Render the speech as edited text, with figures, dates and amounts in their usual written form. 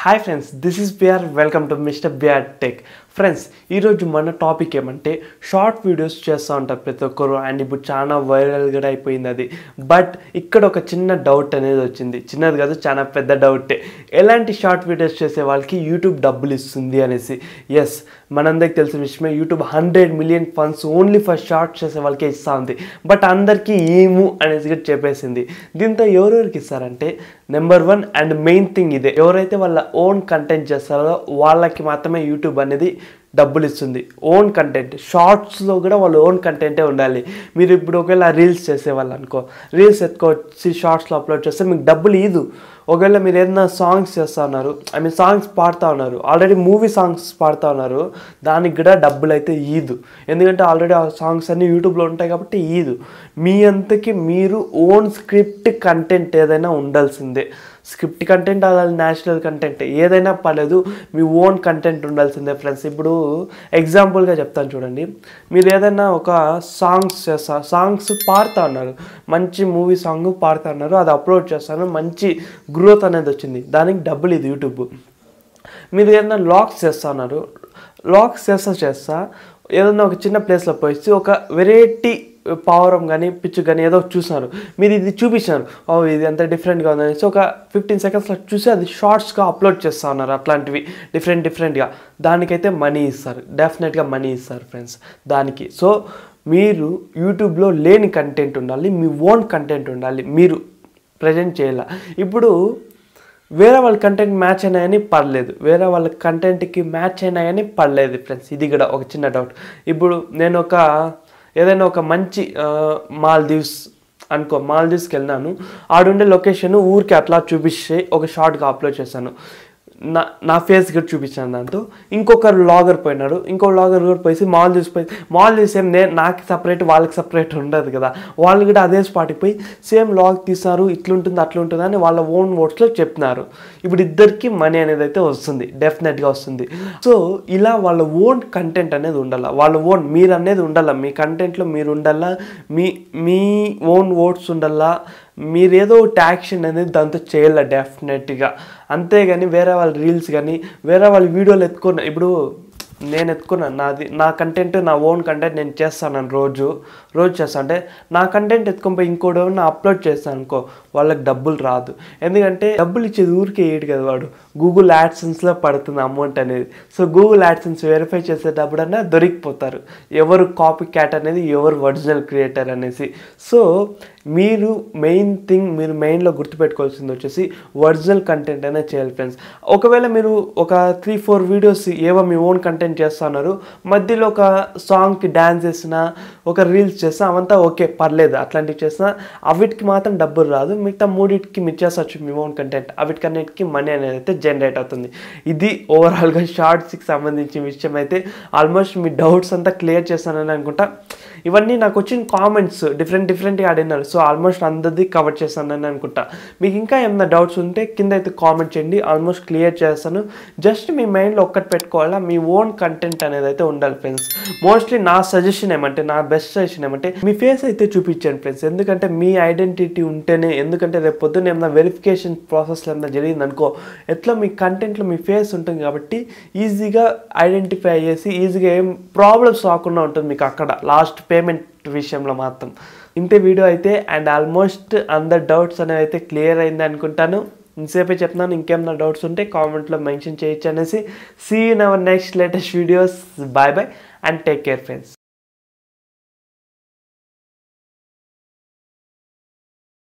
Hi friends, this is BR. Welcome to MrBR-Tech. Friends ఈరోజు మన topic ఏమంటే short videos చేస్తూ ఉంటారు ప్రతి ఒక్కరు అండ్ ఇప్పుడు చాలా వైరల్గా అయిపోయింది అది. బట్ ఇక్కడ ఒక చిన్న డౌట్ అనేది వచ్చింది, చిన్నది కాదు చాలా పెద్ద డౌటే. ఎలాంటి షార్ట్ వీడియోస్ చేసే వాళ్ళకి యూట్యూబ్ డబ్బులు ఇస్తుంది అనేసి. ఎస్, మనందరికి తెలిసిన విషయమే, YouTube 100 million funds only for short చేసే వాళ్ళకే ఇస్తూ ఉంది. బట్ అందరికీ ఏము అనేసి కూడా చెప్పేసింది. దీంతో ఎవరెవరికి ఇస్తారంటే నెంబర్ 1 అండ్ మెయిన్ థింగ్ ఇదే, ఎవరైతే వాళ్ళ ఓన్ కంటెంట్ చేస్తారో వాళ్ళకి మాత్రమే యూట్యూబ్ అనేది డబ్బులు ఇస్తుంది. ఓన్ కంటెంట్, షార్ట్స్లో కూడా వాళ్ళ ఓన్ కంటెంటే ఉండాలి. మీరు ఇప్పుడు ఒకవేళ రీల్స్ చేసేవాళ్ళు అనుకో, రీల్స్ ఎత్తుకొచ్చి షార్ట్స్లో అప్లోడ్ చేస్తే మీకు డబ్బులు ఇదు. ఒకవేళ మీరు ఏదైనా సాంగ్స్ చేస్తూ ఉన్నారు, సాంగ్స్ పాడుతూ ఉన్నారు, ఆల్రెడీ మూవీ సాంగ్స్ పాడుతూ ఉన్నారు, దానికి కూడా డబ్బులు అయితే ఈదు. ఎందుకంటే ఆల్రెడీ ఆ సాంగ్స్ అన్నీ యూట్యూబ్లో ఉంటాయి కాబట్టి ఈదు. మీ అంతకి మీరు ఓన్ స్క్రిప్ట్ కంటెంట్ ఏదైనా ఉండాల్సిందే. స్క్రిప్ట్ కంటెంట్ అలా న్యాచురల్ కంటెంట్ ఏదైనా పర్లేదు, మీ ఓన్ కంటెంట్ ఉండాల్సిందే ఫ్రెండ్స్. ఇప్పుడు ఎగ్జాంపుల్గా చెప్తాను చూడండి, మీరు ఏదైనా ఒక సాంగ్స్ పాడుతూ ఉన్నారు, మంచి మూవీ సాంగ్ పాడుతూ ఉన్నారు, అది అప్లోడ్ చేస్తాను, మంచి గ్రోత్ అనేది వచ్చింది, దానికి డబ్బులు ఇది యూట్యూబ్. మీరు ఏదైనా లాగ్స్ చేస్తున్నారు, లాగ్స్ చేస్తా ఏదైనా ఒక చిన్న ప్లేస్లో పోయి ఒక వెరైటీ పావురం కానీ పిచ్చు కానీ ఏదో చూసినారు, మీరు ఇది చూపించినారు, ఇది ఎంత డిఫరెంట్గా ఉందనేసి ఒక 15 సెకండ్స్లో చూసి అది షార్ట్స్గా అప్లోడ్ చేస్తూ ఉన్నారు. అట్లాంటివి డిఫరెంట్గా దానికైతే మనీ ఇస్తారు, డెఫినెట్గా మనీ ఇస్తారు ఫ్రెండ్స్ దానికి. సో మీరు యూట్యూబ్లో లేని కంటెంట్ ఉండాలి, మీ ఓన్ కంటెంట్ ఉండాలి, మీరు ప్రజెంట్ చేయాలి. ఇప్పుడు వేరే వాళ్ళ కంటెంట్ మ్యాచ్ అయినాయని పర్లేదు, వేరే వాళ్ళ కంటెంట్కి మ్యాచ్ అయినాయని పర్లేదు ఫ్రెండ్స్. ఇది కూడా ఒక చిన్న డౌట్. ఇప్పుడు నేను ఏదైనా ఒక మంచి మాల్దీవ్స్కి వెళ్ళినాను, ఆడుండే లొకేషన్ ఊరికి అట్లా చూపిస్తే ఒక షార్ట్గా అప్లోడ్ చేశాను, నా ఫేస్ కూడా చూపించాను. దాంతో ఇంకొకరు లాగర్ పోయినాడు, ఇంకో లాగర్ కూడా పోయి మాల్దీవ్స్ ఏం నాకు సపరేట్ వాళ్ళకి సపరేట్ ఉండదు కదా, వాళ్ళు కూడా అదే స్పాట్కి పోయి సేమ్ లాగ్ తీస్తారు, ఇట్లుంటుంది అట్లుంటుంది అని వాళ్ళ ఓన్ వర్డ్స్లో చెప్తున్నారు. ఇప్పుడు ఇద్దరికి మనీ అనేది అయితే వస్తుంది, డెఫినెట్గా వస్తుంది. సో ఇలా వాళ్ళ ఓన్ కంటెంట్ అనేది ఉండాలి, వాళ్ళ ఓన్ మీరు అనేది ఉండాలా, మీ కంటెంట్లో మీరు ఉండాలా, మీ ఓన్ వర్డ్స్ ఉండాలా, మీరేదో ఒకటి యాక్షన్ అనేది దాంతో చేయాలి డెఫినెట్గా. అంతేగాని వేరే వాళ్ళ రీల్స్ కానీ వేరే వాళ్ళ వీడియోలు ఇప్పుడు నేను ఎత్తుకున్నాను, నా కంటెంట్, నా ఓన్ కంటెంట్ నేను చేస్తాను రోజు చేస్తాను. అంటే నా కంటెంట్ ఎత్తుకొని పోయి ఇంకోటి ఏమన్నా అప్లోడ్ చేస్తాను అనుకో, వాళ్ళకి డబ్బులు రాదు. ఎందుకంటే డబ్బులు ఇచ్చేది ఊరికే వేయడు కదా వాడు, గూగుల్ యాడ్సెన్స్లో పడుతుంది అమౌంట్ అనేది. సో గూగుల్ యాడ్సెన్స్ వెరిఫై చేసేటప్పుడన్నా దొరికిపోతారు ఎవరు కాపీ క్యాట్ అనేది, ఎవరు ఒరిజినల్ క్రియేటర్ అనేసి. సో మీరు మీరు మెయిన్లో గుర్తుపెట్టుకోవాల్సింది వచ్చేసి ఒరిజినల్ కంటెంట్ అనేది చేయాలి ఫ్రెండ్స్. ఒకవేళ మీరు ఒక 3-4 వీడియోస్ ఏవో మీ ఓన్ కంటెంట్ చేస్తున్నారు, మధ్యలో ఒక సాంగ్కి డ్యాన్స్ చేసినా, ఒక రీల్స్ చేసినా, అవంతా ఓకే పర్లేదు, అట్లాంటివి చేసినా అవిటికి మాత్రం డబ్బులు రాదు. మిగతా మూడింటికి మీరు చేసవచ్చు మీ ఓన్ కంటెంట్, అవిటికన్నిటికి మనీ అనేది అయితే జనరేట్ అవుతుంది. ఇది ఓవరాల్గా షార్ట్స్కి సంబంధించిన విషయం అయితే. ఆల్మోస్ట్ మీ డౌట్స్ అంతా క్లియర్ చేస్తానని అనుకుంటా. ఇవన్నీ నాకు వచ్చిన కామెంట్స్ డిఫరెంట్గా అడిగినారు, సో ఆల్మోస్ట్ అందరిది కవర్ చేస్తానని అనుకుంటా. మీకు ఇంకా ఏమైనా డౌట్స్ ఉంటే కింద అయితే కామెంట్ చేయండి, ఆల్మోస్ట్ క్లియర్ చేస్తాను. జస్ట్ మీ మైండ్లో ఒక్కటి పెట్టుకోవాలా, మీ ఓన్ కంటెంట్ అనేది అయితే ఉండాలి ఫ్రెండ్స్. మోస్ట్లీ నా సజెషన్ ఏమంటే, నా బెస్ట్ సజెషన్ ఏమంటే, మీ ఫేస్ అయితే చూపించండి ఫ్రెండ్స్. ఎందుకంటే మీ ఐడెంటిటీ ఉంటేనే, ఎందుకంటే రేపు పొద్దున్న ఏమైనా వెరిఫికేషన్ ప్రాసెస్లో ఏమైనా జరిగింది అనుకో, ఎట్లా మీ కంటెంట్లో మీ ఫేస్ ఉంటుంది కాబట్టి ఈజీగా ఐడెంటిఫై చేసి ఈజీగా ఏం ప్రాబ్లమ్స్ రాకుండా ఉంటుంది మీకు అక్కడ లాస్ట్ పేమెంట్ విషయంలో మాత్రం. ఇంతే వీడియో అయితే, అండ్ ఆల్మోస్ట్ అందరి డౌట్స్ అనేవి అయితే క్లియర్ అయింది అనుకుంటాను. ఇంతసేపే చెప్తున్నాను, ఇంకేమైనా డౌట్స్ ఉంటే కామెంట్లో మెన్షన్ చేయొచ్చు అనేసి. See in our next latest videos. Bye and take care friends.